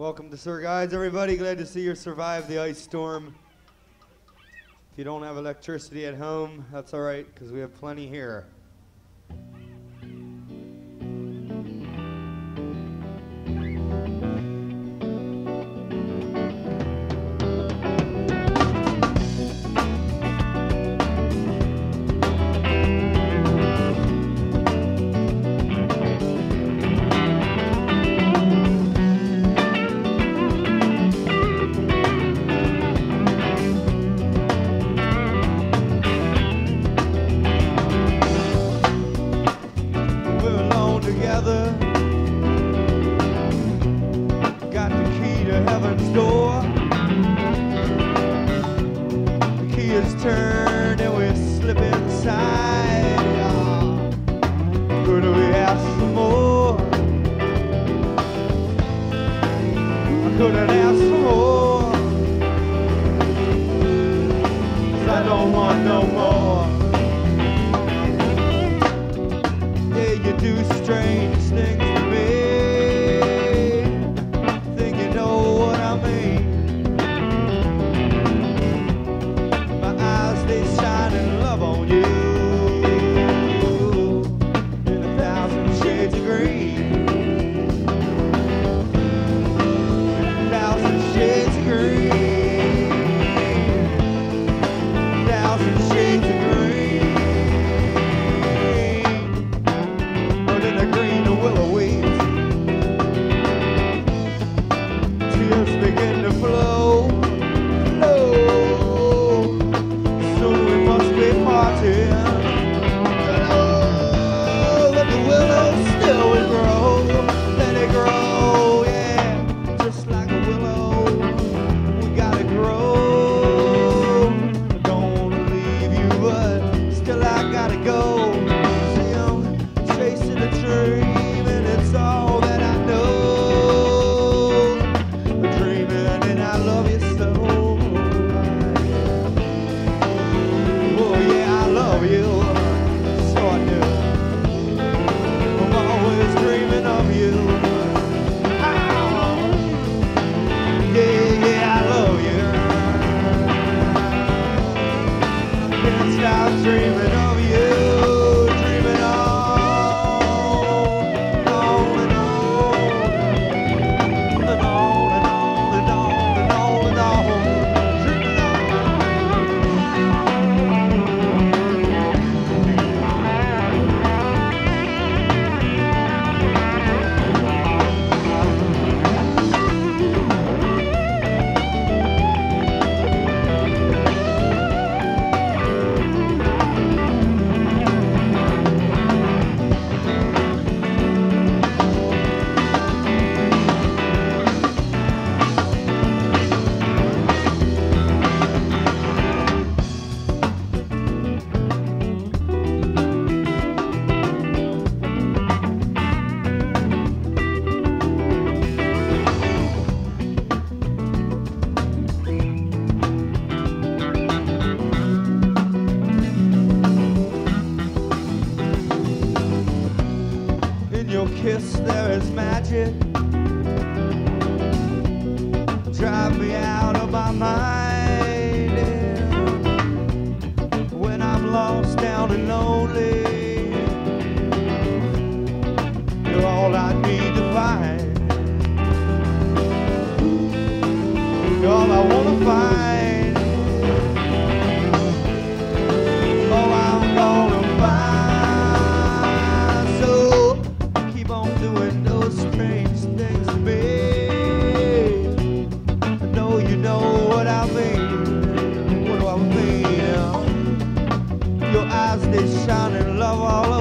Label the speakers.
Speaker 1: Welcome to Sir Guides, everybody. Glad to see you survive the ice storm. If you don't have electricity at home, that's all right, because we have plenty here. Got the key to heaven's door. The key is turned and we slip inside. Could we ask for more? I couldn't ask for more, 'cause I don't want no more. Yeah, you do strange things to me. Think you know what I mean. My eyes, they shine in love on you, in 1,000 shades of green. In 1,000 shades of green. 1,000 shades of green. Green willow weeds, tears begin to flow, flow. Soon we must be parting. Oh, but the willow still will grow. Let it grow, yeah, just like a willow. We gotta grow. I don't wanna leave you, but still I gotta go. Chasing a dream, and it's all that I know. Dreaming, and I love you so. Oh yeah, I love you, so I do. I'm always dreaming of you. Yeah, yeah, I love you. Can't stop dreaming of you. Your kiss, there is magic. Drive me out of my mind. And when I'm lost, down and lonely, you're all I need to find. You're all I want to find. All I'm gonna find. So keep on doing those strange things to me. I know you know what I mean. What do I mean? Your eyes, they shine in love all